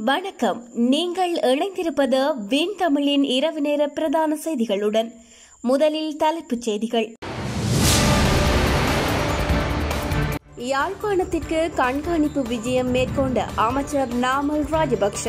வணக்கம். நீங்கள் இணைந்திருப்பது வின் தமிழின் இரவு நேர பிரதான செய்திகளுடன். முதலில் தலைப்புச் செய்திகள். யாழ்ப்பாணத்திற்கு கண்காணிப்பு விஜயம் மேற்கொண்ட அமைச்சர் நாமல் ராஜபக்ஷ.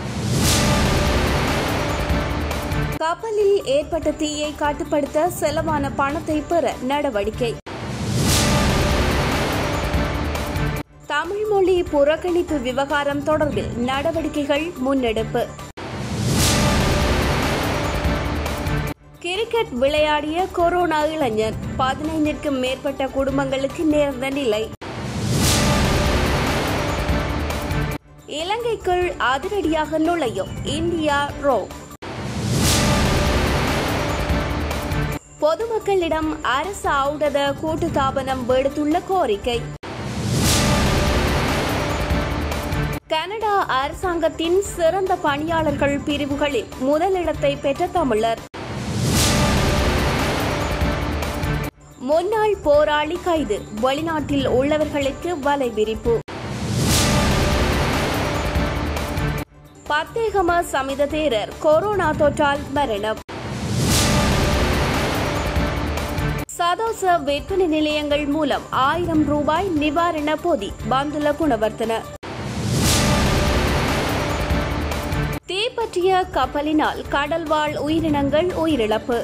கப்பலில் ஏற்பட்ட தீயை கட்டுப்படுத்த செலவான பணத்தை பெற நடவடிக்கை. தமிழ் மொழி புறக்கணிப்பு விவகாரம் தொடர்பில் நடவடிக்கைகள் முன்னெடுப்பு. கிரிக்கெட் விளையாடிய கொரோனா இளைஞர் 15க்கும் மேற்பட்ட குடும்பங்களுக்கு நேர்ந்த நிலை. இலங்கைக்குள் அதிரடியாக நுழையும் இந்தியா ரோ. பொதுமக்களிடம் அரசு ஔடத கூட்டுத்தாபனம் விடுத்துள்ள கோரிக்கை. கனடா அரசாங்கத்தின் சிறந்த பணியாளர்கள் பிரிவுகளில் முதலிடத்தை பெற்ற தமிழர். முன்னாள் போராளி கைது, வெளிநாட்டில் உள்ளவர்களுக்கு வலை விரிப்பு. பத்தேகம சமித தேரர் கொரோனா தொற்றால் மரணம். சதோச விற்பனை நிலையங்கள் மூலம் 1000 ரூபாய் நிவாரண பொதி பந்துல குணவர்த்தன. தீப்பற்றிய கப்பலினால் கடல்வாழ் உயிரினங்கள் உயிரிழப்பு.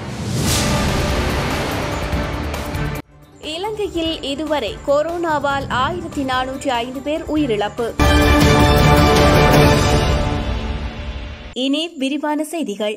இலங்கையில் இதுவரை கொரோனாவால் 1405 பேர் உயிரிழப்பு. இனி விரிவான செய்திகள்.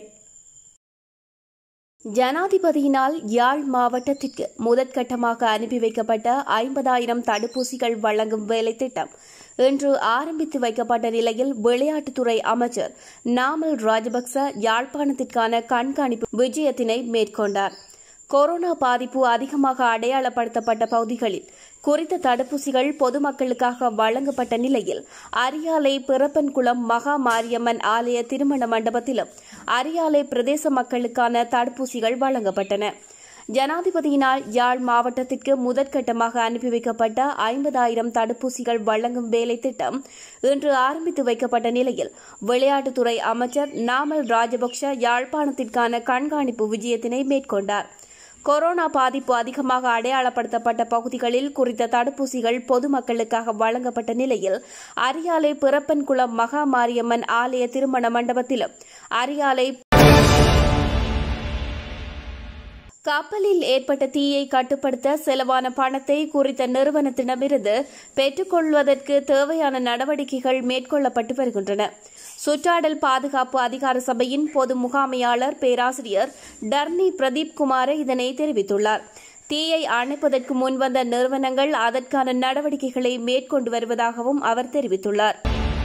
ஜனாதிபதியினால் யாழ் மாவட்டத்திற்கு முதற்கட்டமாக அனுப்பி வைக்கப்பட்ட 50,000 தடுப்பூசிகள் வழங்கும் வேலை திட்டம் இன்று ஆரம்பித்து வைக்கப்பட்ட நிலையில் விளையாட்டுத்துறை அமைச்சர் நாமல் ராஜபக்ச யாழ்ப்பாணத்திற்கான கண்காணிப்பு விஜயத்தினை மேற்கொண்டார். கொரோனா பாதிப்பு அதிகமாக அடையாளப்படுத்தப்பட்ட பகுதிகளில் குறித்த தடுப்பூசிகள் பொதுமக்களுக்காக வழங்கப்பட்ட நிலையில் அரியாலை பிறப்பன்குளம் மகா மாரியம்மன் ஆலய திருமண மண்டபத்திலும் அரியாலை பிரதேச மக்களுக்கான தடுப்பூசிகள் வழங்கப்பட்டன. ஜனாதிபதியினால் யாழ் மாவட்டத்திற்கு முதற்கட்டமாக அனுப்பி வைக்கப்பட்ட 50,000 தடுப்பூசிகள் வழங்கும் வேலை திட்டம் இன்று ஆரம்பித்து வைக்கப்பட்ட நிலையில் விளையாட்டுத்துறை அமைச்சர் நாமல் ராஜபக்ஷ யாழ்ப்பாணத்திற்கான கண்காணிப்பு விஜயத்தினை மேற்கொண்டார். கொரோனா பாதிப்பு அதிகமாக அடையாளப்படுத்தப்பட்ட பகுதிகளில் குறித்த தடுப்பூசிகள் பொதுமக்களுக்காக வழங்கப்பட்ட நிலையில் அரியாலை பிறப்பன்குளம் மகா மாரியம்மன் ஆலய திருமண மண்டபத்திலும் அரியாலை கப்பலில் ஏற்பட்ட தீயை கட்டுப்படுத்த செலவான பணத்தை குறித்த நிறுவனத்திடமிருந்து பெற்றுக் கொள்வதற்கு தேவையான நடவடிக்கைகள் மேற்கொள்ளப்பட்டு வருகின்றன. சுற்றாடல் பாதுகாப்பு அதிகார சபையின் பொது முகாமையாளர் பேராசிரியர் டர்னி பிரதீப் குமார் இதனை தெரிவித்துள்ளார். தீயை அணைப்பதற்கு முன்வந்த நிறுவனங்கள் அதற்கான நடவடிக்கைகளை மேற்கொண்டு வருவதாகவும் அவர் தெரிவித்துள்ளார்.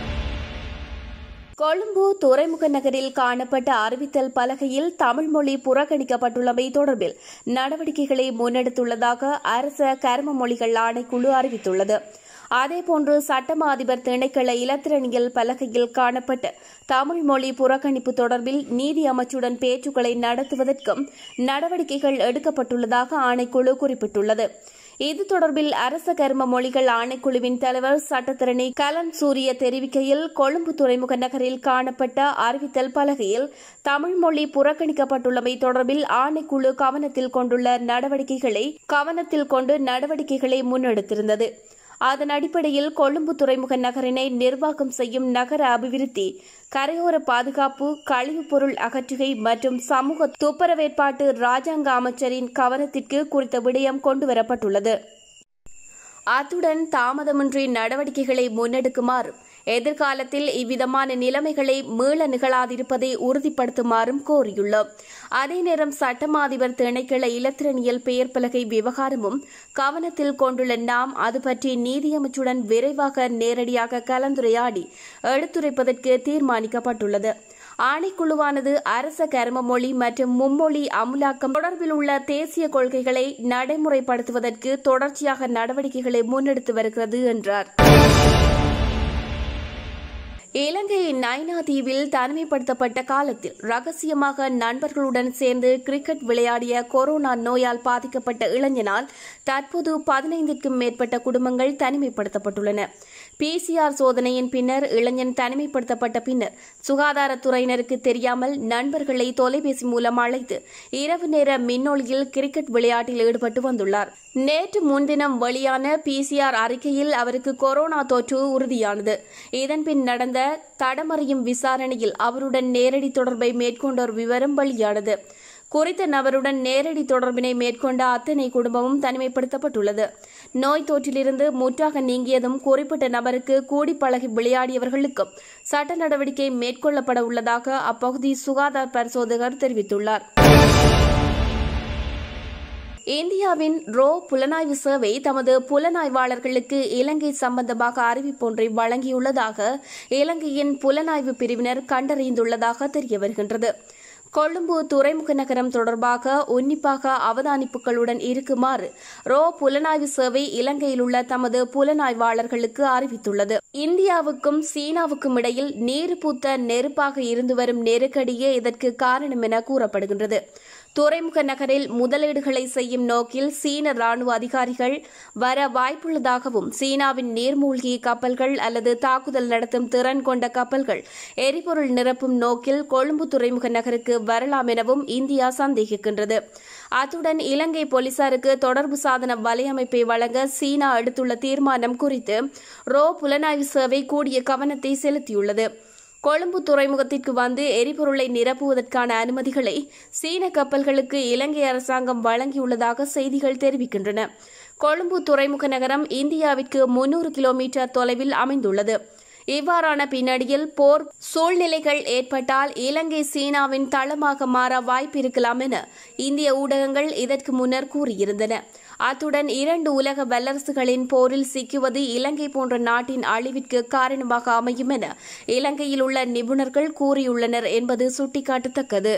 கொழும்பு துறைமுக நகரில் காணப்பட்ட அறிவித்தல் பலகையில் தமிழ் மொழி புறக்கணிக்கப்பட்டுள்ளமை தொடர்பில் நடவடிக்கைகளை முன்னெடுத்துள்ளதாக அரச கர்ம மொழிகள் ஆணைக்குழு அறிவித்துள்ளது. அதேபோன்று சட்டமா அதிபர் திணைக்கள இலத்திரனியல் பலகையில் காணப்பட்ட தமிழ் மொழி புறக்கணிப்பு தொடர்பில் நீதி அமைச்சுடன் பேச்சுக்களை நடத்துவதற்கும் நடவடிக்கைகள் எடுக்கப்பட்டுள்ளதாக ஆணைக்குழு குறிப்பிட்டுள்ளது. இது தொடர்பில் அரச கர்ம மொழிகள் ஆணைக்குழுவின் தலைவர் சட்டத்தரணி கலன் சூரிய தெரிவிக்கையில் கொழும்பு துறைமுக நகரில் காணப்பட்ட அறிவித்தல் பலகையில் தமிழ் மொழி புறக்கணிக்கப்பட்டுள்ளமை தொடர்பில் ஆணைக்குழு கவனத்தில் கொண்டு நடவடிக்கைகளை முன்னெடுத்திருந்தது. அதன் அடிப்படையில் கொழும்பு துறைமுக நகரினை நிர்வாகம் செய்யும் நகர அபிவிருத்தி, கரையோர பாதுகாப்பு, கழிவுப் பொருள் அகற்றுகை மற்றும் சமூக துப்புரவேற்பாட்டு ராஜாங்க அமைச்சரின் கவனத்திற்கு குறித்த விடயம் கொண்டுவரப்பட்டுள்ளது. அத்துடன் தாமதமின்றி நடவடிக்கைகளை முன்னெடுக்குமாறு, எதிர்காலத்தில் இவ்விதமான நிலைமைகளை மீள நிகழாதிருப்பதை உறுதிப்படுத்துமாறும் கோரியுள்ளோம். அதே நேரம் சட்டமா அதிபர் திணைக்கள இலத்திரனியல் பெயர் பலகை விவகாரமும் கவனத்தில் கொண்டுள்ள நாம் அது பற்றி நீதியமைச்சுடன் விரைவாக நேரடியாக கலந்துரையாடி எடுத்துரைப்பதற்கு தீர்மானிக்கப்பட்டுள்ளது. ஆணைக்குழுவானது அரச கர்ம மொழி மற்றும் மும்மொழி அமுலாக்கம் தொடர்பில் உள்ள தேசிய கொள்கைகளை நடைமுறைப்படுத்துவதற்கு தொடர்ச்சியாக நடவடிக்கைகளை முன்னெடுத்து வருகிறது என்றார். இலங்கை நைனா தீவில் தனிமைப்படுத்தப்பட்ட காலத்தில் ரகசியமாக நண்பர்களுடன் சேர்ந்து கிரிக்கெட் விளையாடிய கொரோனா நோயால் பாதிக்கப்பட்ட இளைஞனால் தற்போது 15க்கும் மேற்பட்ட குடும்பங்கள் தனிமைப்படுத்தப்பட்டுள்ளன. PCR சோதனையின் பின்னர் இளைஞன் தனிமைப்படுத்தப்பட்ட பின்னர் சுகாதாரத்துறையினருக்கு தெரியாமல் நண்பர்களை தொலைபேசி மூலம் அழைத்து இரவு நேர மின்னொளியில் கிரிக்கெட் விளையாட்டில் ஈடுபட்டு வந்துள்ளார். நேற்று முன்தினம் வெளியான PCR அறிக்கையில் அவருக்கு கொரோனா தொற்று உறுதியானது. இதன்பின் நடந்த தடமறியும் விசாரணையில் அவருடன் நேரடி தொடர்பை மேற்கொண்டோர் விவரம் வெளியானது. குறித்த நபருடன் நேரடி தொடர்பினை மேற்கொண்ட அத்தனை குடும்பமும் தனிமைப்படுத்தப்பட்டுள்ளது. நோய் தொற்றிலிருந்து முற்றாக நீங்கியதும் குறிப்பிட்ட நபருக்கு கூடி பழகி விளையாடியவர்களுக்கும் சட்ட நடவடிக்கை மேற்கொள்ளப்பட உள்ளதாக அப்பகுதி சுகாதார பரிசோதகர் தெரிவித்துள்ளார். இந்தியாவின் ரோ புலனாய்வு சேவை தமது புலனாய்வாளர்களுக்கு இலங்கை சம்பந்தமாக அறிவிப்பொன்றை வழங்கியுள்ளதாக இலங்கையின் புலனாய்வு பிரிவினர் கண்டறிந்துள்ளதாக தெரியவருகின்றது. கொழும்பு துறைமுக நகரம் தொடர்பாக உன்னிப்பாக அவதானிப்புகளுடன் இருக்குமாறு ரோ புலனாய்வு சேவை இலங்கையில் உள்ள தமது புலனாய்வாளர்களுக்கு அறிவித்துள்ளது. இந்தியாவுக்கும் சீனாவுக்கும் இடையில் நீர் பூத்த நெருப்பாக இருந்து வரும் நெருக்கடியே இதற்கு காரணம் என கூறப்படுகின்றது. துறைமுக நகரில் முதலீடுகளை செய்யும் நோக்கில் சீன ராணுவ அதிகாரிகள் வர வாய்ப்புள்ளதாகவும் சீனாவின் நீர்மூழ்கி கப்பல்கள் அல்லது தாக்குதல் நடத்தும் திறன் கொண்ட கப்பல்கள் எரிபொருள் நிரப்பும் நோக்கில் கொழும்பு துறைமுக நகருக்கு வரலாம் எனவும் இந்தியா சந்தேகிக்கின்றது. அத்துடன் இலங்கை போலீசாருக்கு தொடர்பு சாதன வலையமைப்பை வழங்க சீனா எடுத்துள்ள தீர்மானம் குறித்து ரோ புலனாய்வு சேவை கூடிய கவனத்தை செலுத்தியுள்ளது. கொழும்பு துறைமுகத்திற்கு வந்து எரிபொருளை நிரப்புவதற்கான அனுமதிகளை சீன கப்பல்களுக்கு இலங்கை அரசாங்கம் வழங்கியுள்ளதாக செய்திகள் தெரிவிக்கின்றன. கொழும்பு துறைமுக நகரம் இந்தியாவிற்கு 300 கிலோமீட்டர் தொலைவில் அமைந்துள்ளது. இவ்வாறான பின்னணியில் போர் சூழ்நிலைகள் ஏற்பட்டால் இலங்கை சீனாவின் தளமாக மாற வாய்ப்பிருக்கலாம் என இந்திய ஊடகங்கள் இதற்கு முன்னர் கூறியிருந்தன. அத்துடன் 2 உலக வல்லரசுகளின் போரில் சிக்குவது இலங்கை போன்ற நாட்டின் அழிவிற்கு காரணமாக அமையும் என இலங்கையில் உள்ள நிபுணர்கள் கூறியுள்ளனர் என்பது சுட்டிக்காட்டத்தக்கது.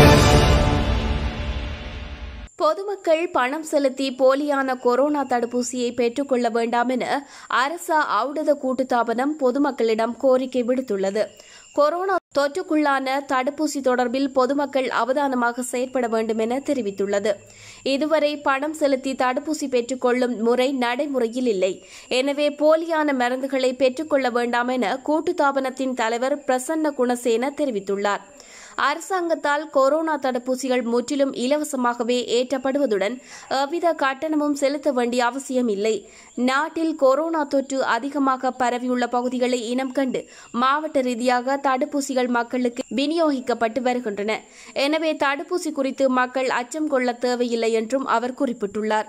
பொதுமக்கள் பணம் செலுத்தி போலியான கொரோனா தடுப்பூசியை பெற்றுக் கொள்ள வேண்டாம் என அரச ஔடத கூட்டுத்தாபனம் பொதுமக்களிடம் கோரிக்கை விடுத்துள்ளது. கொரோனா தொற்றுக்குள்ளான தடுப்பூசி தொடர்பில் பொதுமக்கள் அவதானமாக செயற்பட வேண்டும் என தெரிவித்துள்ளது. இதுவரை பணம் செலுத்தி தடுப்பூசி பெற்றுக் கொள்ளும் முறை நடைமுறையில் இல்லை. எனவே போலியான மருந்துகளை பெற்றுக் கொள்ள வேண்டாம் என கூட்டுத்தாபனத்தின் தலைவர் பிரசன்ன குணசேன தெரிவித்துள்ளார். அரசாங்கத்தால் கொரோனா தடுப்பூசிகள் முற்றிலும் இலவசமாகவே ஏற்றப்படுவதுடன் எவ்வித கட்டணமும் செலுத்த வேண்டிய அவசியம் இல்லை. நாட்டில் கொரோனா தொற்று அதிகமாக பரவியுள்ள பகுதிகளை இனம் கண்டு மாவட்ட ரீதியாக தடுப்பூசிகள் மக்களுக்கு விநியோகிக்கப்பட்டு வருகின்றன. எனவே தடுப்பூசி குறித்து மக்கள் அச்சம் கொள்ள தேவையில்லை என்றும் அவர் குறிப்பிட்டுள்ளார்.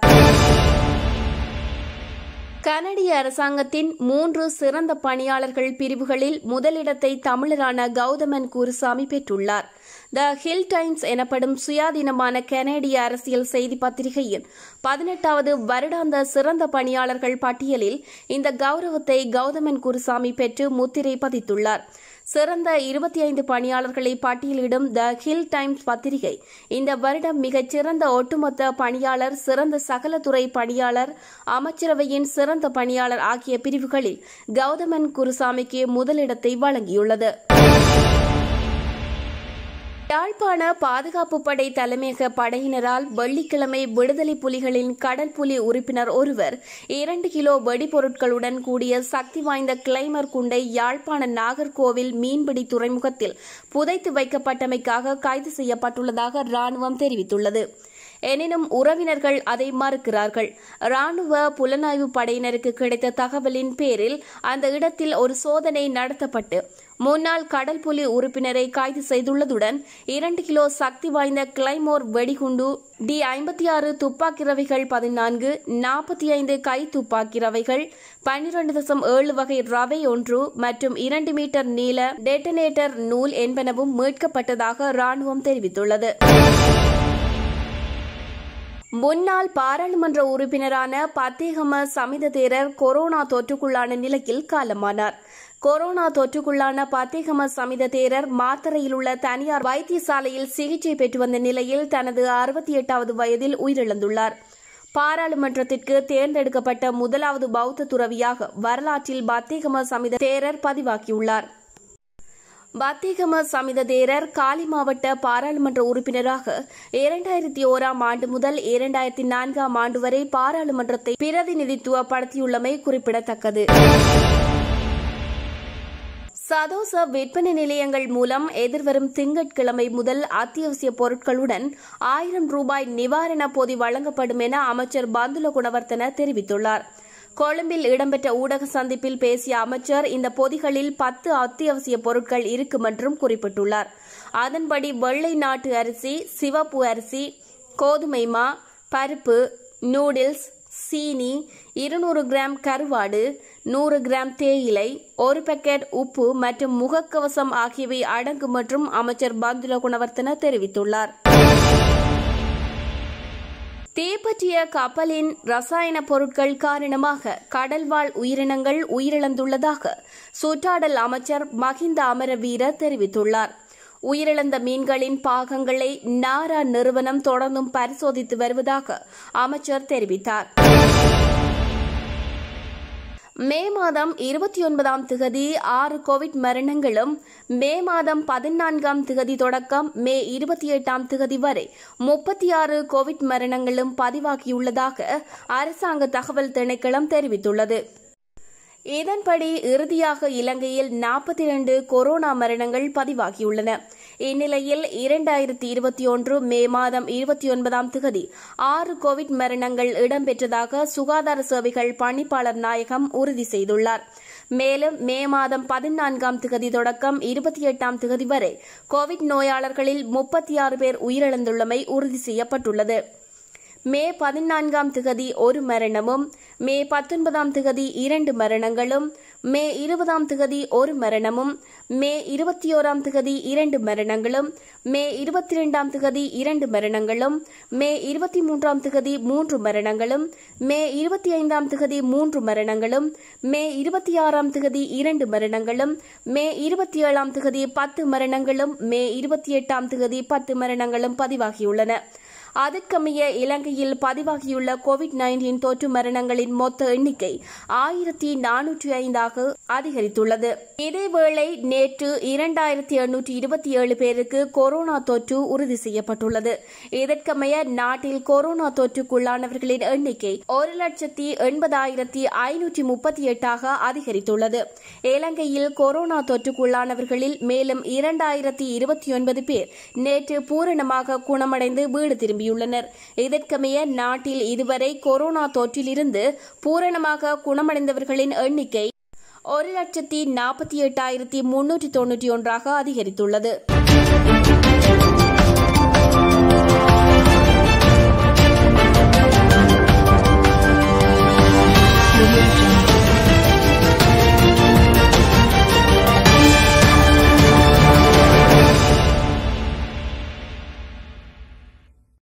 கனடிய அரசாங்கத்தின் 3 சிறந்த பணியாளர்கள் பிரிவுகளில் முதலிடத்தை தமிழரான கௌதமன் குருசாமி பெற்றுள்ளார். த ஹில் டைம்ஸ் எனப்படும் சுயாதீனமான கனேடிய அரசியல் செய்தி பத்திரிகையின் 18வது வருடாந்த சிறந்த பணியாளர்கள் பட்டியலில் இந்த கௌரவத்தை கௌதமன் குருசாமி பெற்று முத்திரை பதித்துள்ளார். சிறந்த 25 பணியாளர்களை பட்டியலிடும் த ஹில் டைம்ஸ் பத்திரிகை இந்த வருடம் மிகச் சிறந்த ஒட்டுமொத்த பணியாளர், சிறந்த சகலத்துறை பணியாளர், அமைச்சரவையின் சிறந்த பணியாளர் ஆகிய பிரிவுகளில் கௌதமன் குருசாமிக்கு முதலிடத்தை வழங்கியுள்ளது. யாழ்ப்பாண பாதுகாப்பு படை தலைமையக படையினரால் வெள்ளிக்கிழமை விடுதலை புலிகளின் கடல் புலி உறுப்பினர் ஒருவர் 2 கிலோ வெடிபொருட்களுடன் கூடிய சக்தி வாய்ந்த கிளைமர் குண்டை யாழ்ப்பாண நாகர்கோவில் மீன்பிடி துறைமுகத்தில் புதைத்து வைக்கப்பட்டமைக்காக கைது செய்யப்பட்டுள்ளதாக ராணுவம் தெரிவித்துள்ளது. எனினும் உறவினர்கள் அதை மறுக்கிறார்கள். ராணுவ புலனாய்வு படையினருக்கு கிடைத்த தகவலின் பேரில் அந்த இடத்தில் ஒரு சோதனை நடத்தப்பட்டு முன்னாள் கடல் புலி உறுப்பினரை கைது செய்துள்ளதுடன் 2 கிலோ சக்தி வாய்ந்த கிளைமோர் வெடிகுண்டு, D56 துப்பாக்கி ரவைகள் 14, 45 கை துப்பாக்கி ரவைகள், 12.7 வகை ரவை ஒன்று மற்றும் 2 மீட்டர் நீள டெட்டனேட்டர் நூல் என்பனவும் மீட்கப்பட்டதாக ராணுவம் தெரிவித்துள்ளது. முன்னாள் பாராளுமன்ற உறுப்பினரான பத்தேகம சமித தேரர் கொரோனா தொற்றுக்குள்ளான நிலையில் காலமானார். கொரோனா தொற்றுக்குள்ளான பத்தேகம சமித தேரர் மாத்தறையில் உள்ள தனியார் வைத்தியசாலையில் சிகிச்சை பெற்று வந்த நிலையில் தனது 68வது வயதில் உயிரிழந்துள்ளார். பாராளுமன்றத்திற்கு தேர்ந்தெடுக்கப்பட்ட முதலாவது பௌத்த துறவியாக வரலாற்றில் பத்தேகம சமித தேரர் பதிவாகியுள்ளார். பத்திகம சமித தேரர் காலி மாவட்ட பாராளுமன்ற உறுப்பினராக 2001 ஆண்டு முதல் 2004 ஆண்டு வரை பாராளுமன்றத்தை பிரதிநிதித்துவப்படுத்தியுள்ளமை குறிப்பிடத்தக்கது. சதோச விற்பனை நிலையங்கள் மூலம் எதிர்வரும் திங்கட்கிழமை முதல் அத்தியாவசிய பொருட்களுடன் 1000 ரூபாய் நிவாரண பொதி வழங்கப்படும் என அமைச்சர் பந்துல குணவர்த்தன தெரிவித்துள்ளார். கொழும்பில் இடம்பெற்ற ஊடக சந்திப்பில் பேசிய அமைச்சர் இந்த பொதிகளில் 10 அத்தியாவசிய பொருட்கள் இருக்கும் என்றும் குறிப்பிட்டுள்ளார். அதன்படி வெள்ளை நாட்டு அரிசி, சிவப்பு அரிசி, கோதுமை மா, பருப்பு, நூடில்ஸ், சீனி, 200 கிராம் கருவாடு, 100 கிராம் தேயிலை, 1 பாக்கெட் உப்பு மற்றும் முகக்கவசம் ஆகியவை அடங்கும் என்றும் அமைச்சர் பந்துல குணவர்த்தன தெரிவித்துள்ளார். தீப்பற்றிய கப்பலின் ரசாயன பொருட்கள் காரணமாக கடல்வாழ் உயிரினங்கள் உயிரிழந்துள்ளதாக சுற்றாடல் அமைச்சர் மஹிந்த அமரவீர தெரிவித்துள்ளார். உயிரிழந்த மீன்களின் பாகங்களை நாரா நிறுவனம் தொடர்ந்தும் பரிசோதித்து வருவதாக அமைச்சர் தெரிவித்தார். மே மாதம் 29ஆம் திகதி 6 கோவிட் மரணங்களும், மே மாதம் 14ஆம் திகதி தொடக்கம் மே 28ஆம் திகதி வரை 36 கோவிட் மரணங்களும் பதிவாகியுள்ளதாக அரசாங்க தகவல் திணைக்களம் தெரிவித்துள்ளது. இதன்படி இறுதியாக இலங்கையில் 42 கொரோனா மரணங்கள் பதிவாகியுள்ளன. இந்நிலையில் 2021 மே மாதம் 29ஆம் திகதி 6 கோவிட் மரணங்கள் இடம்பெற்றதாக சுகாதார சேவைகள் பணிப்பாளர் நாயகம் உறுதி செய்துள்ளார். மேலும் மே மாதம் 14ஆம் திகதி தொடக்கம் 28ஆம் திகதி வரை கோவிட் நோயாளர்களில் 36 பேர் உயிரிழந்துள்ளமை உறுதி செய்யப்பட்டுள்ளது. மே 14ஆம் திகதி 1 மரணமும், மே 19ஆம் திகதி 2 மரணங்களும், மே 20ஆம் திகதி 1 மரணமும், மே 21ஆம் திகதி 2 மரணங்களும், மே 22ஆம் திகதி 2 மரணங்களும், மே 23ஆம் திகதி 3 மரணங்களும், மே 25ஆம் திகதி 3 மரணங்களும், மே 26ஆம் திகதி 2 மரணங்களும், மே 27ஆம் திகதி 10 மரணங்களும், மே 28ஆம் திகதி 10 மரணங்களும் பதிவாகியுள்ளன. அதற்கமைய இலங்கையில் பதிவாகியுள்ள கோவிட்-19 தொற்று மரணங்களின் மொத்த எண்ணிக்கை 1405 அதிகரித்துள்ளது. இதேவேளை நேற்று 2827 பேருக்கு கொரோனா தொற்று உறுதி செய்யப்பட்டுள்ளது. இதற்கமைய நாட்டில் கொரோனா தொற்றுக்குள்ளானவர்களின் எண்ணிக்கை 1,80,538 அதிகரித்துள்ளது. இலங்கையில் கொரோனா தொற்றுக்குள்ளானவர்களில் மேலும் 2029 பேர் நேற்று பூரணமாக குணமடைந்து வீடு திரும்பி உள்ளனர். இதற்கமைய நாட்டில் இதுவரை கொரோனா தொற்றிலிருந்து பூரணமாக குணமடைந்தவர்களின் எண்ணிக்கை 1,48,391 அதிகரித்துள்ளது.